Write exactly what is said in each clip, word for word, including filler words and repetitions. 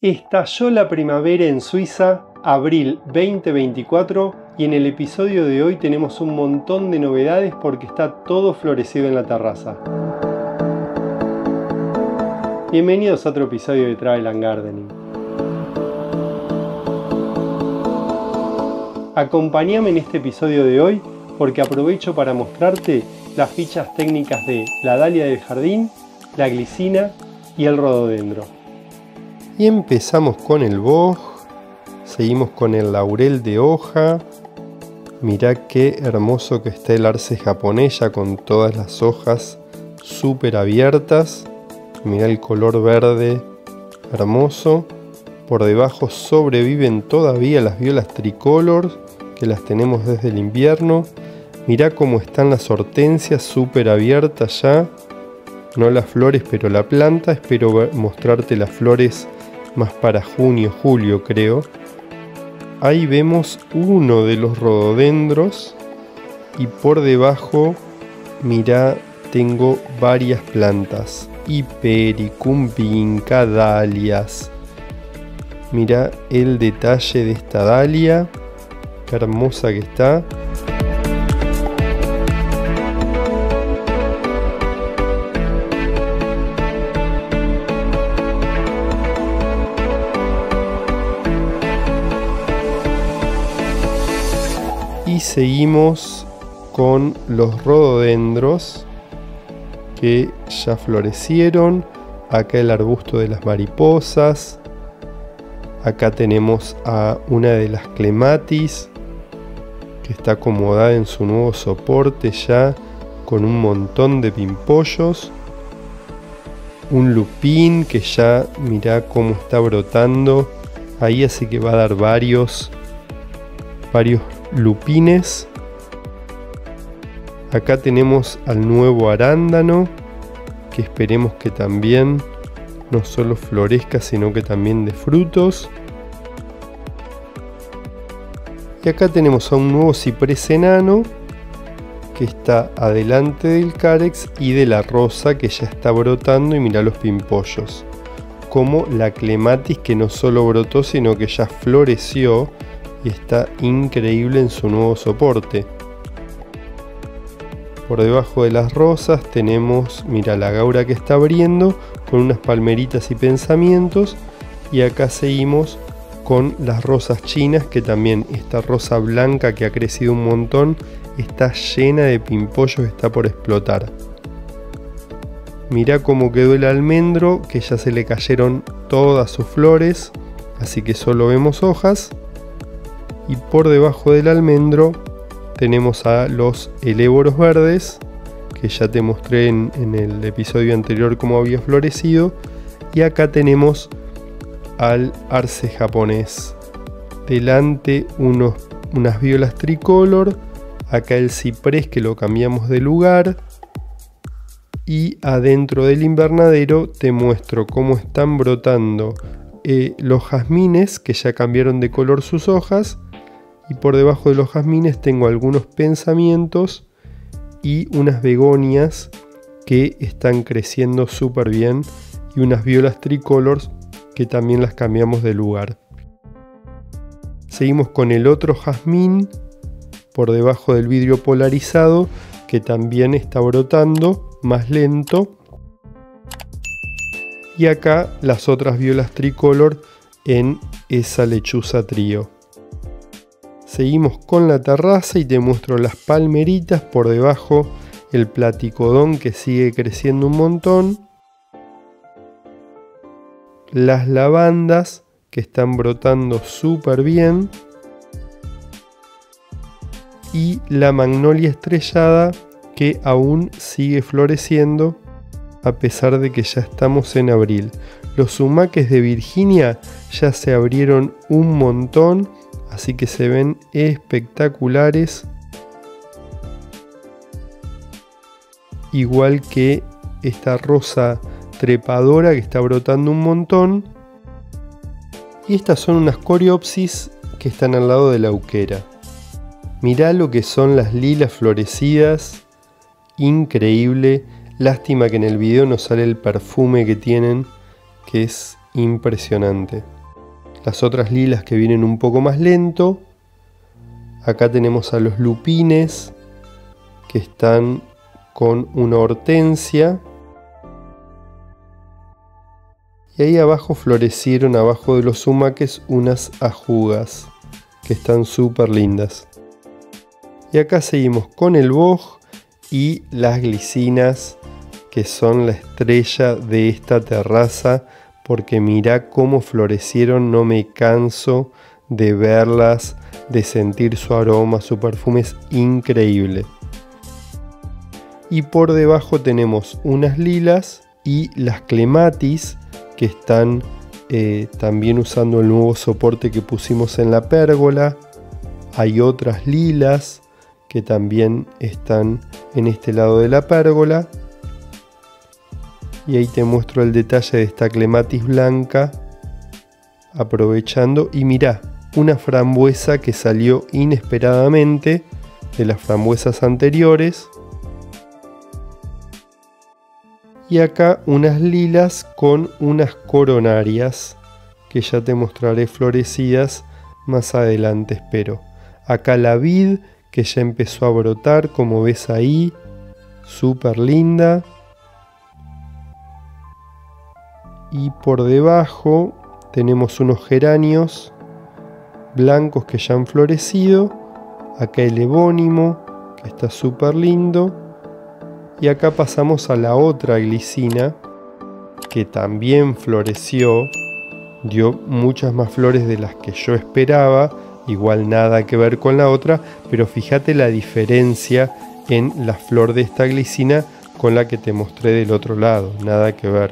Estalló la primavera en Suiza, abril veinte veinticuatro, y en el episodio de hoy tenemos un montón de novedades porque está todo florecido en la terraza. Bienvenidos a otro episodio de Travel and Gardening. Acompáñame en este episodio de hoy porque aprovecho para mostrarte las fichas técnicas de la dalia del jardín, la glicina y el rododendro. Y empezamos con el boj, seguimos con el laurel de hoja. Mirá qué hermoso que está el arce japonés ya con todas las hojas súper abiertas. Mirá el color verde hermoso. Por debajo sobreviven todavía las violas tricolor, que las tenemos desde el invierno. Mirá cómo están las hortensias súper abiertas ya. No las flores, pero la planta. Espero mostrarte las flores más para junio, julio creo. Ahí vemos uno de los rododendros. Y por debajo, mirá, tengo varias plantas. Hipericum, vinca, dalias. Mirá el detalle de esta dalia. Qué hermosa que está. Y seguimos con los rododendros que ya florecieron. Acá el arbusto de las mariposas. Acá tenemos a una de las clematis que está acomodada en su nuevo soporte ya con un montón de pimpollos. Un lupín que ya mirá cómo está brotando. Ahí así que va a dar varios, varios lupines. Acá tenemos al nuevo arándano que esperemos que también no solo florezca sino que también dé frutos. Y acá tenemos a un nuevo ciprés enano que está adelante del carex y de la rosa que ya está brotando, y mirá los pimpollos, como la clematis que no solo brotó sino que ya floreció y está increíble en su nuevo soporte. Por debajo de las rosas tenemos, mira, la gaura que está abriendo con unas palmeritas y pensamientos. Y acá seguimos con las rosas chinas, que también esta rosa blanca que ha crecido un montón está llena de pimpollos, está por explotar. Mirá cómo quedó el almendro, que ya se le cayeron todas sus flores, así que solo vemos hojas. Y por debajo del almendro tenemos a los elévoros verdes, que ya te mostré en, en el episodio anterior cómo había florecido. Y acá tenemos al arce japonés. Delante unos, unas violas tricolor. Acá el ciprés que lo cambiamos de lugar. Y adentro del invernadero te muestro cómo están brotando eh, los jazmines, que ya cambiaron de color sus hojas. Y por debajo de los jazmines tengo algunos pensamientos y unas begonias que están creciendo súper bien, y unas violas tricolors que también las cambiamos de lugar. Seguimos con el otro jazmín por debajo del vidrio polarizado, que también está brotando más lento. Y acá las otras violas tricolor en esa lechuza trío. Seguimos con la terraza y te muestro las palmeritas. Por debajo el platicodón que sigue creciendo un montón. Las lavandas que están brotando súper bien. Y la magnolia estrellada que aún sigue floreciendo a pesar de que ya estamos en abril. Los sumaques de Virginia ya se abrieron un montón. Así que se ven espectaculares. Igual que esta rosa trepadora que está brotando un montón. Y estas son unas coreopsis que están al lado de la auquera. Mirá lo que son las lilas florecidas. Increíble. Lástima que en el video no sale el perfume que tienen, que es impresionante. Las otras lilas que vienen un poco más lento. Acá tenemos a los lupines que están con una hortensia. Y ahí abajo florecieron, abajo de los sumaques, unas ajugas que están súper lindas. Y acá seguimos con el boj y las glicinas, que son la estrella de esta terraza, porque mirá cómo florecieron, no me canso de verlas, de sentir su aroma, su perfume es increíble. Y por debajo tenemos unas lilas y las clematis, que están eh, también usando el nuevo soporte que pusimos en la pérgola. Hay otras lilas que también están en este lado de la pérgola. Y ahí te muestro el detalle de esta clematis blanca, aprovechando. Y mirá, una frambuesa que salió inesperadamente de las frambuesas anteriores. Y acá unas lilas con unas coronarias que ya te mostraré florecidas más adelante, espero. Acá la vid que ya empezó a brotar, como ves ahí, súper linda. Y por debajo tenemos unos geranios blancos que ya han florecido. Acá el ebónimo que está súper lindo. Y acá pasamos a la otra glicina que también floreció, dio muchas más flores de las que yo esperaba, igual nada que ver con la otra, pero fíjate la diferencia en la flor de esta glicina con la que te mostré del otro lado, nada que ver.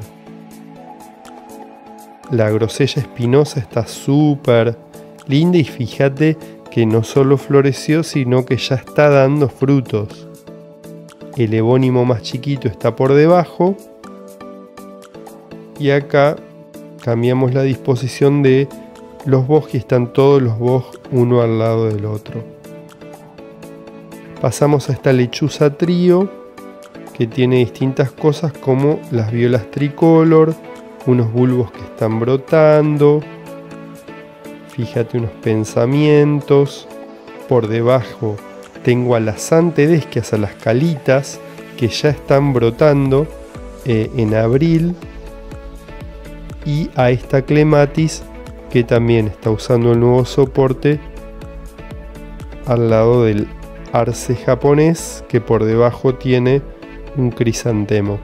La grosella espinosa está súper linda y fíjate que no solo floreció, sino que ya está dando frutos. El ebónimo más chiquito está por debajo. Y acá cambiamos la disposición de los boj y están todos los boj uno al lado del otro. Pasamos a esta lechuza trío que tiene distintas cosas como las violas tricolor, unos bulbos que están brotando. Fíjate unos pensamientos. Por debajo tengo a las antedesquias, a las calitas, que ya están brotando eh, en abril. Y a esta clematis, que también está usando el nuevo soporte, al lado del arce japonés, que por debajo tiene un crisantemo.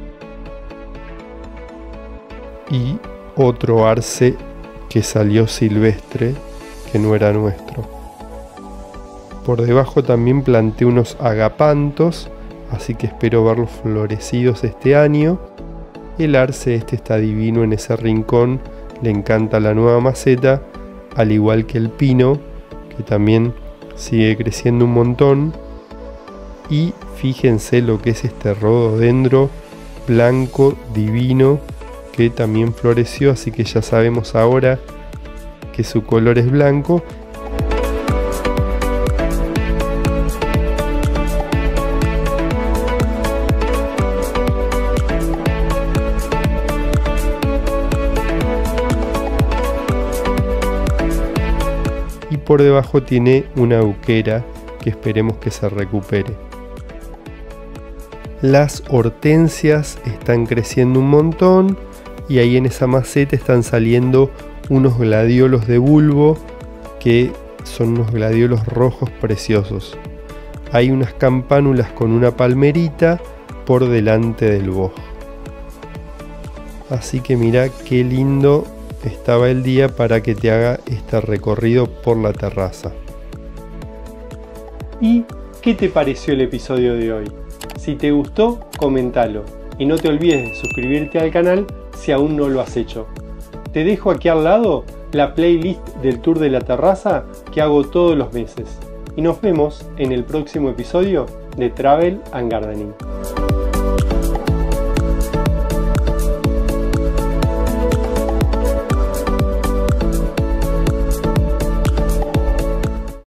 Y otro arce que salió silvestre, que no era nuestro. Por debajo también planté unos agapantos, así que espero verlos florecidos este año. El arce este está divino en ese rincón, le encanta la nueva maceta, al igual que el pino, que también sigue creciendo un montón. Y fíjense lo que es este rododendro blanco divino, que también floreció, así que ya sabemos ahora que su color es blanco. Y por debajo tiene una auquera que esperemos que se recupere. Las hortensias están creciendo un montón y ahí en esa maceta están saliendo unos gladiolos de bulbo que son unos gladiolos rojos preciosos. Hay unas campánulas con una palmerita por delante del boj. Así que mira qué lindo estaba el día para que te haga este recorrido por la terraza. ¿Y qué te pareció el episodio de hoy? Si te gustó, comentalo y no te olvides de suscribirte al canal si aún no lo has hecho. Te dejo aquí al lado la playlist del tour de la terraza que hago todos los meses y nos vemos en el próximo episodio de Travel and Gardening.